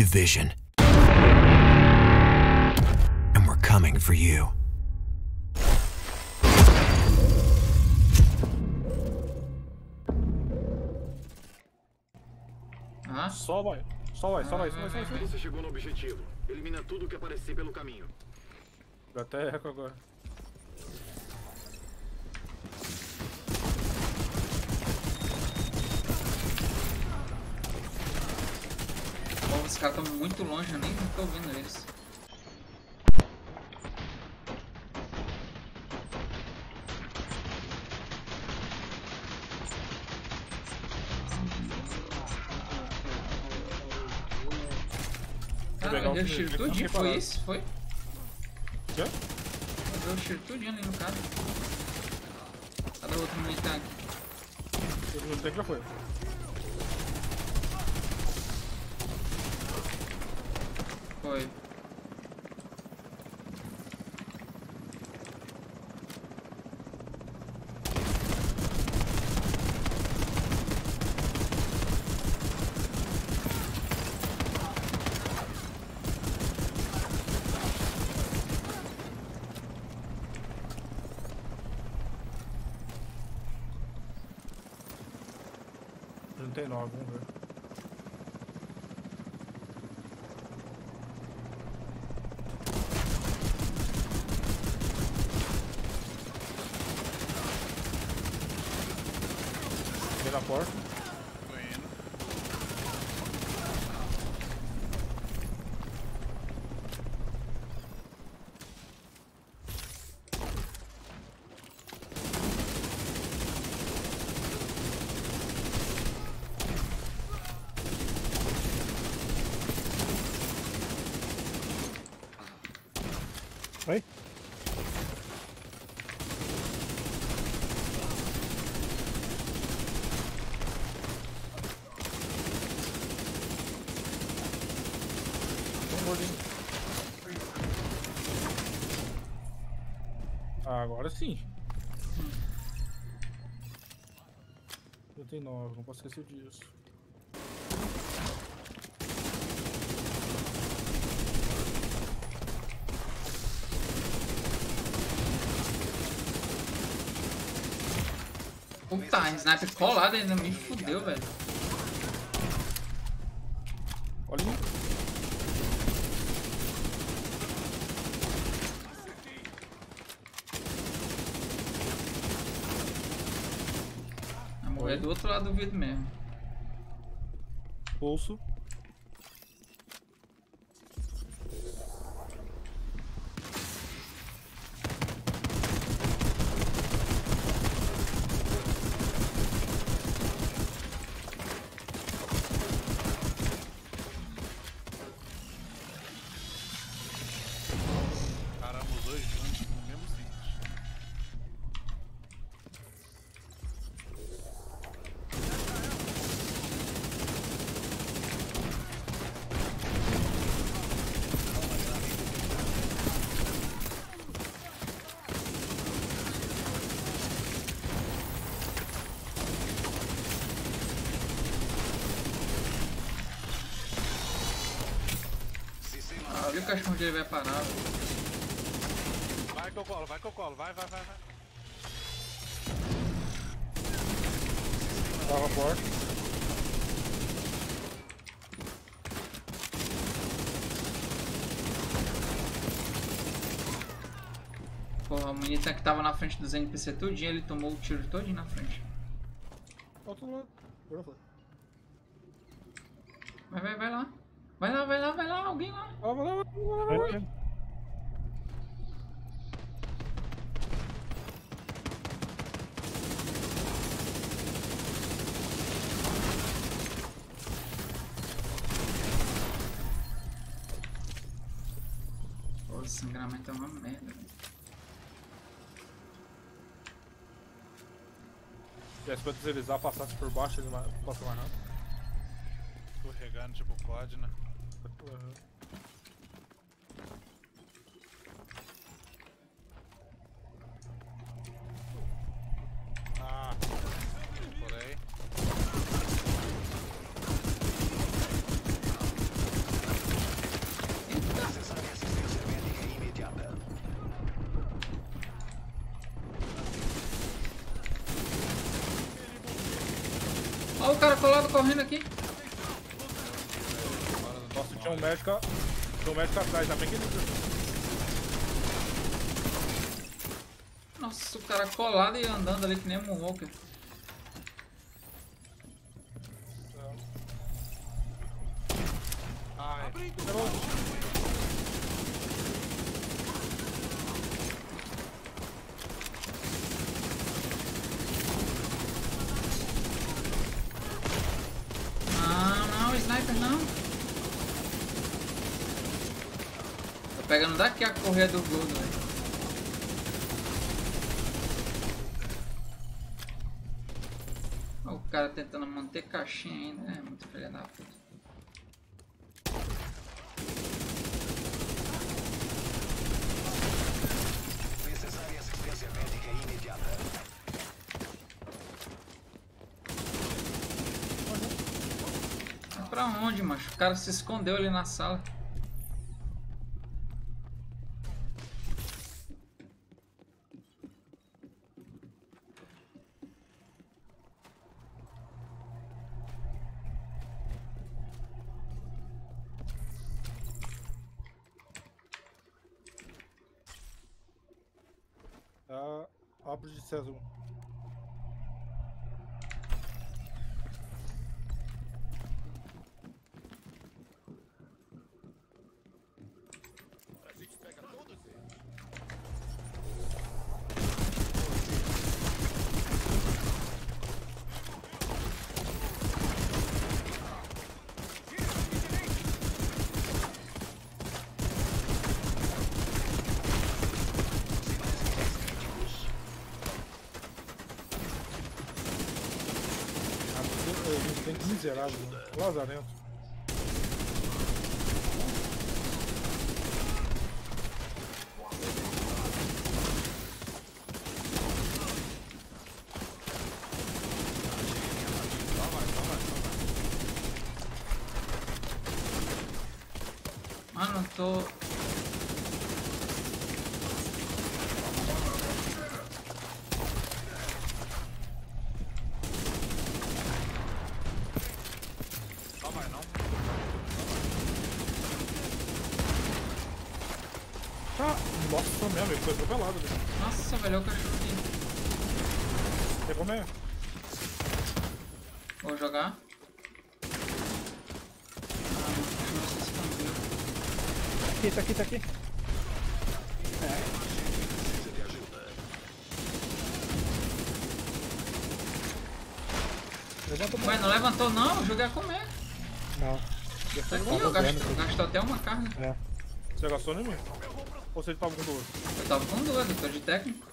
division. And we're coming for you. Só vai. Você chegou no objetivo. Elimina tudo que aparecer pelo caminho. Dá até eco agora. Bom, os caras estão muito longe, eu nem tô ouvindo eles. Cara, deu tiro tudinho, foi isso? Foi? Quê? Deu tiro tudinho ali no cara. Cadê o outro militar? O militar já foi. Foi. Não tem 9, vamos ver. Vem na porta. Tô indo. Oi? Agora sim. Eu tenho 9, não posso esquecer disso. Puta, sniper colado ainda me fudeu, velho. Olha aí. Vai morrer do outro lado do vidro mesmo. Pulso. Caramba, os dois juntos no mesmo sítio. Olha o cachorro onde ele vai parar, velho. Vai que eu colo, vai que eu colo, vai. Tava a porta. Porra, o militar que tava na frente dos NPC tudinho, ele tomou o tiro todinho na frente. Outro lado. Agora foi. Vai lá. Vai lá, alguém lá. Vai. Pô, esse sangramento é uma merda, velho. Se pra deslizar, passasse por baixo, ele não passa mais nada. Escorregando tipo COD, né? Uhum. Ah, por aí. Olha o cara colado correndo aqui. Nossa, tinha um médico. Tinha um médico atrás, ainda bem que ele. Nossa, o cara colado e andando ali que nem um Moonwalker. Ai, Não, sniper não. Tô pegando daqui a correia do gordo, velho. Olha o cara tentando manter caixinha ainda, é muito filha da puta. Necessária assistência médica imediata. Mas pra onde, macho? O cara se escondeu ali na sala. Obra de César. Tem que miserável, né? Lazarento. Mano, tô... Nossa, mesmo, ele foi atropelado. Velho. Nossa, velho, olha o cachorro aqui. Quer comer? Vou jogar. O cachorro se escondeu. Tá aqui. Precisa de ajuda. Levanta o Ué, não levantou não, o jogo ia comer. Não. Tá aqui, ó, gastou até uma carne. É. Você gastou em mim? Ou você tava com duas? Eu tava com duas, eu tô de técnico.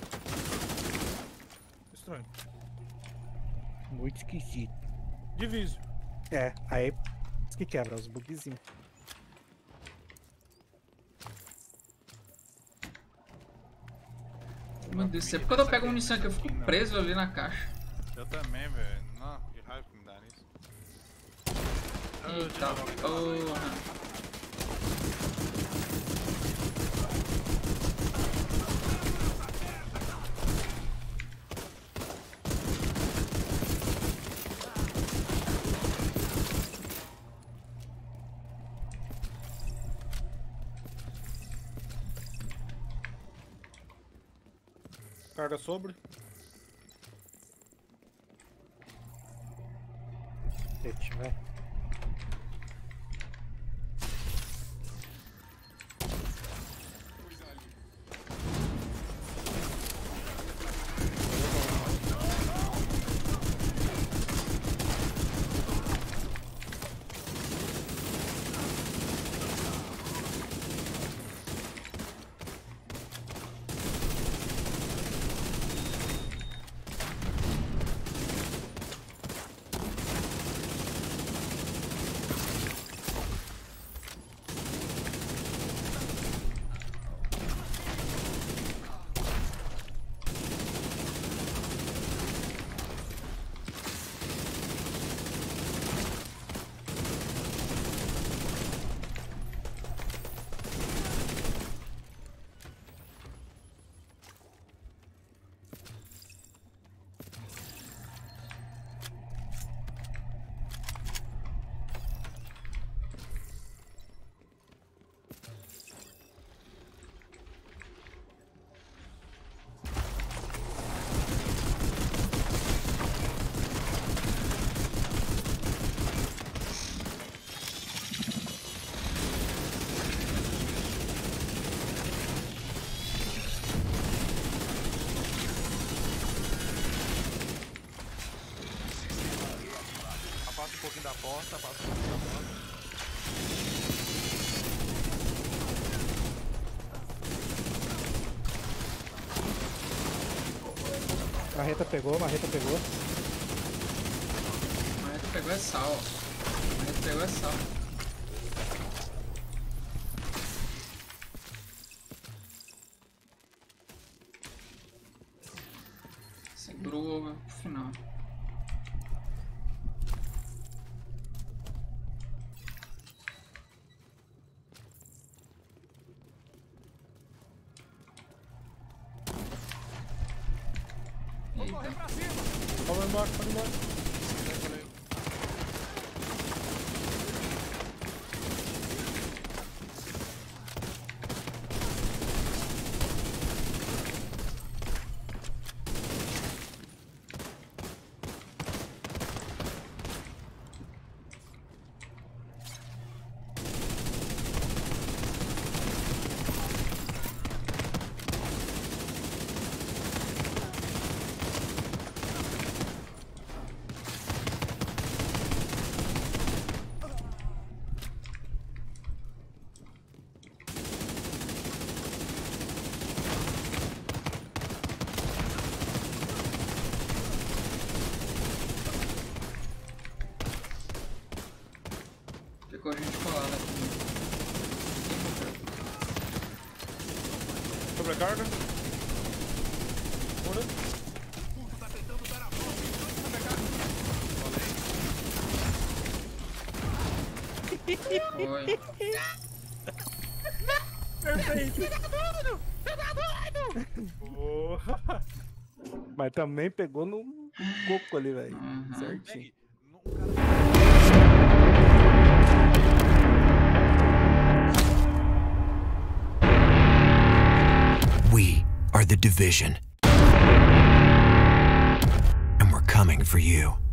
Estranho. Muito esquisito. Divise. É, aí isso que quebra, os bugzinhos. Meu Deus, sempre quando eu pego munição aqui eu fico preso ali na caixa. Eu também, velho. Não, que raiva que me dá nisso. Eita porra. Carga sobre. Se tiver. da porta, passa por cima da porta. Marreta pegou, marreta pegou. Marreta pegou é sal, ó. Marreta pegou é sal. Segurou o ovo pro final. Eita. Vamos embora, vamos embora. Ficou a gente colada aqui. Sobrecarga. Cura. Foi. Porra. Mas também pegou no coco ali, velho. Uhum. Certinho. We are the Division. And we're coming for you.